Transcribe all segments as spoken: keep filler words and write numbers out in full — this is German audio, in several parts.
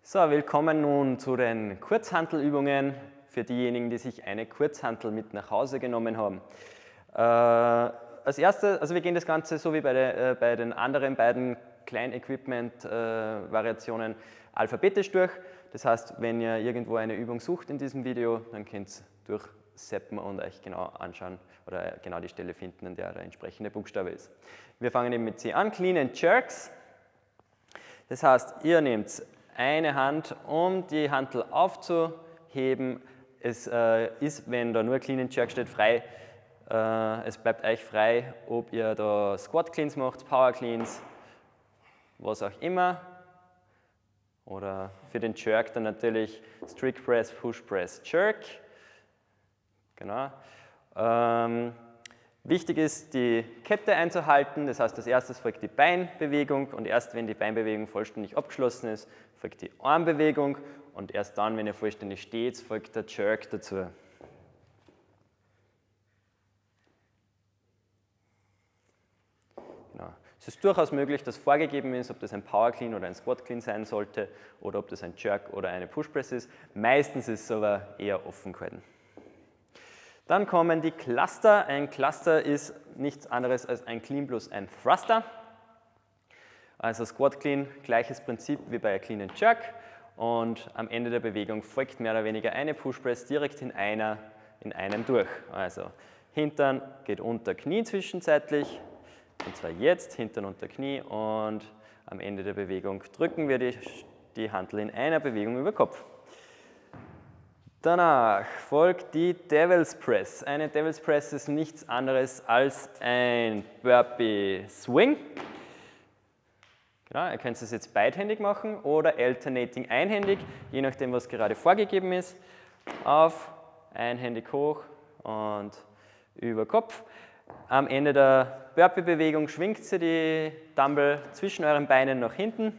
So, willkommen nun zu den Kurzhantelübungen für diejenigen, die sich eine Kurzhantel mit nach Hause genommen haben. Äh, als erstes, also wir gehen das Ganze so wie bei, der, äh, bei den anderen beiden Klein-Equipment-Variationen äh, alphabetisch durch. Das heißt, wenn ihr irgendwo eine Übung sucht in diesem Video, dann könnt ihr durchseppen und euch genau anschauen oder genau die Stelle finden, an der der entsprechende Buchstabe ist. Wir fangen eben mit C an, Clean and Jerks. Das heißt, ihr nehmt eine Hand, um die Hantel aufzuheben. Es äh, ist, wenn da nur Clean and Jerk steht, frei. Äh, es bleibt euch frei, ob ihr da Squat Cleans macht, Power Cleans, was auch immer. Oder für den Jerk dann natürlich Strict Press, Push Press, Jerk. Genau. Ähm, Wichtig ist, die Kette einzuhalten, das heißt, als erstes folgt die Beinbewegung und erst wenn die Beinbewegung vollständig abgeschlossen ist, folgt die Armbewegung und erst dann, wenn ihr vollständig steht, folgt der Jerk dazu. Genau. Es ist durchaus möglich, dass vorgegeben ist, ob das ein Power Clean oder ein Squat Clean sein sollte oder ob das ein Jerk oder eine Push Press ist. Meistens ist es aber eher offen gehalten. Dann kommen die Cluster. Ein Cluster ist nichts anderes als ein Clean plus ein Thruster. Also Squat Clean, gleiches Prinzip wie bei Clean and Jerk. Und am Ende der Bewegung folgt mehr oder weniger eine Push Press direkt in, einer, in einem durch. Also Hintern geht unter Knie zwischenzeitlich, und zwar jetzt, Hintern unter Knie. Und am Ende der Bewegung drücken wir die, die Hantel in einer Bewegung über Kopf. Danach folgt die Devil's Press. Eine Devil's Press ist nichts anderes als ein Burpee Swing. Genau, ihr könnt es jetzt beidhändig machen oder alternating einhändig, je nachdem, was gerade vorgegeben ist. Auf, einhändig hoch und über Kopf. Am Ende der Burpee-Bewegung schwingt sie die Dumbbell zwischen euren Beinen nach hinten,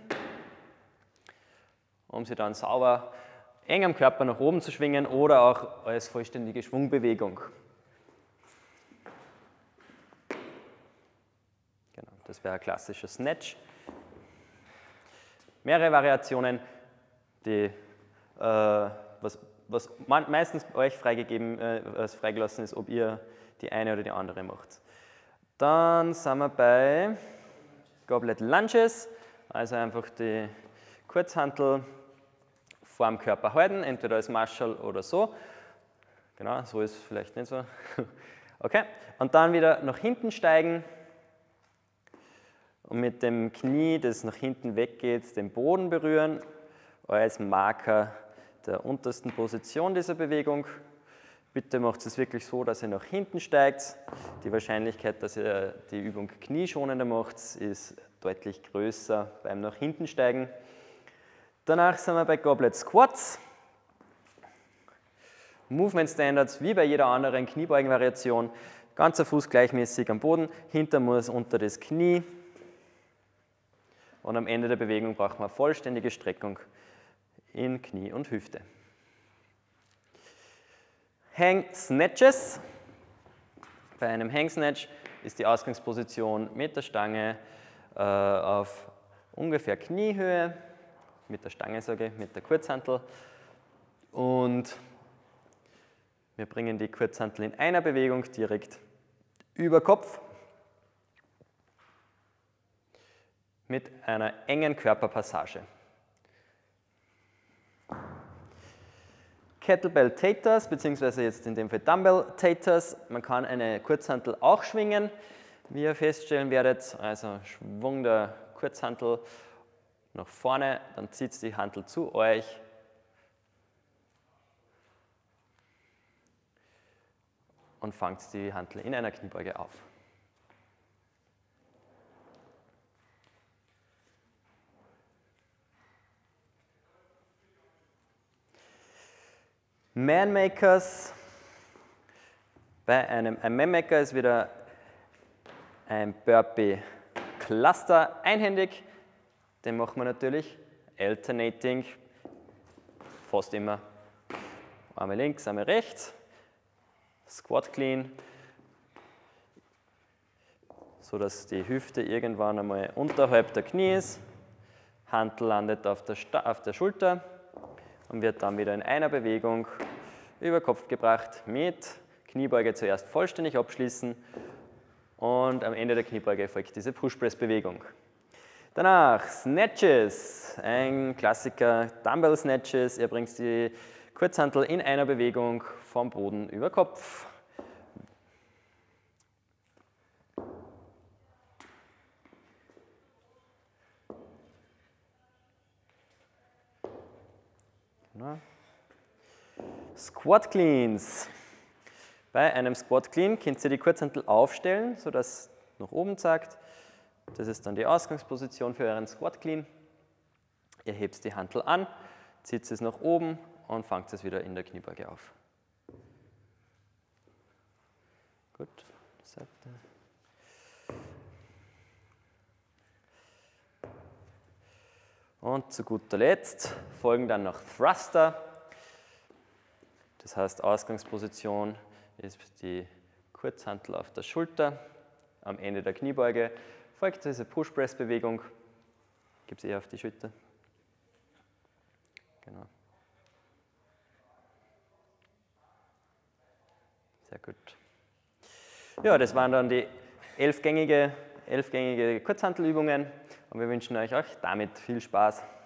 um sie dann sauber eng am Körper nach oben zu schwingen oder auch als vollständige Schwungbewegung. Genau, das wäre ein klassischer Snatch. Mehrere Variationen, die, äh, was, was meistens euch freigegeben, äh, was freigelassen ist, ob ihr die eine oder die andere macht. Dann sind wir bei Goblet Lunges, also einfach die Kurzhantel vor dem Körper halten, entweder als Marshall oder so. Genau, so ist es vielleicht nicht so. Okay, und dann wieder nach hinten steigen und mit dem Knie, das nach hinten weggeht, den Boden berühren, als Marker der untersten Position dieser Bewegung. Bitte macht es wirklich so, dass ihr nach hinten steigt. Die Wahrscheinlichkeit, dass ihr die Übung knieschonender macht, ist deutlich größer beim nach hinten steigen. Danach sind wir bei Goblet Squats. Movement Standards wie bei jeder anderen Kniebeugenvariation. Ganzer Fuß gleichmäßig am Boden, Hinter muss unter das Knie. Und am Ende der Bewegung braucht man vollständige Streckung in Knie und Hüfte. Hang Snatches. Bei einem Hang Snatch ist die Ausgangsposition mit der Stange äh, auf ungefähr Kniehöhe. Mit der Stange sage ich, mit der Kurzhantel. Und wir bringen die Kurzhantel in einer Bewegung direkt über Kopf mit einer engen Körperpassage. Kettlebell Taters, beziehungsweise jetzt in dem Fall Dumbbell Taters. Man kann eine Kurzhantel auch schwingen, wie ihr feststellen werdet. Also Schwung der Kurzhantel nach vorne, dann zieht die Hantel zu euch und fangt die Hantel in einer Kniebeuge auf. Man-Makers. Bei einem ein Man-Maker ist wieder ein Burpee Cluster einhändig. Den machen wir natürlich alternating, fast immer einmal links, einmal rechts, Squat Clean, so dass die Hüfte irgendwann einmal unterhalb der Knie ist. Hantel landet auf der, Sta auf der Schulter und wird dann wieder in einer Bewegung über Kopf gebracht mit Kniebeuge zuerst vollständig abschließen und am Ende der Kniebeuge folgt diese Push-Press-Bewegung. Danach Snatches, ein Klassiker, Dumbbell Snatches. Ihr bringt die Kurzhantel in einer Bewegung vom Boden über Kopf. Genau. Squat Cleans. Bei einem Squat Clean könnt ihr die Kurzhantel aufstellen, sodass es nach oben zeigt. Das ist dann die Ausgangsposition für euren Squat Clean. Ihr hebt die Hantel an, zieht es nach oben und fangt es wieder in der Kniebeuge auf. Gut. Seite. Und zu guter Letzt folgen dann noch Thruster. Das heißt, Ausgangsposition ist die Kurzhantel auf der Schulter. Am Ende der Kniebeuge folgt diese Push-Press-Bewegung. Gib sie eher auf die Schulter. Genau. Sehr gut. Ja, das waren dann die elfgängige, elfgängige Kurzhantelübungen und wir wünschen euch auch damit viel Spaß.